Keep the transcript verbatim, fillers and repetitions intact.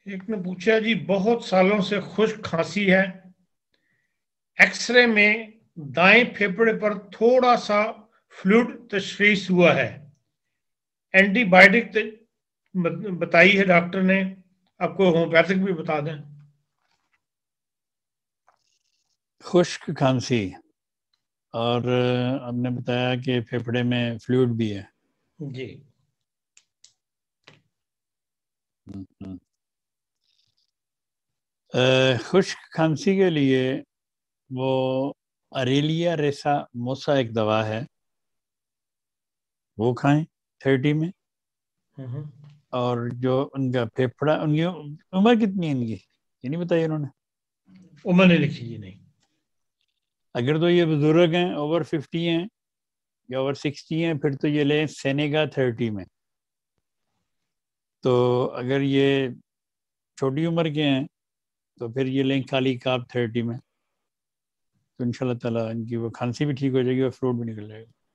ایک نے پوچھا جی بہت سالوں سے خشک کھانسی ہے، ایکس رے میں دائیں پھیپھڑے پر تھوڑا سا فلوئڈ تشخیص ہوا ہے، اینٹی بائیوٹک بتائی ہے ڈاکٹر نے، آپ کو ہومیوپیتھک بھی بتا دیں۔ خشک کھانسی اور ہم نے بتایا کہ پھیپھڑے میں فلوئڈ بھی ہے جی خشک کھانسی کے لیے وہ اریلیا ریسا موسا ایک دوا ہے، وہ کھائیں تھرٹی میں۔ اور جو ان کا پھیپھڑا، ان کی عمر کتنی ہے ان کی یہ نہیں بتائی انہوں نے؟ عمر نہیں لکھی جی، نہیں۔ اگر تو یہ بزرگ ہیں، اوور ففٹی ہیں یا اوور سکسٹی ہیں، پھر تو یہ لیں سینیگا تھرٹی میں۔ تو اگر یہ چھوٹی عمر کے ہیں تو پھر یہ لیں کالی کاپ تھرٹی میں، تو ان شاء اللہ تعالیٰ ان کی وہ کھانسی بھی ٹھیک ہو جائے گی اور فلوئڈ بھی نکل جائے گا۔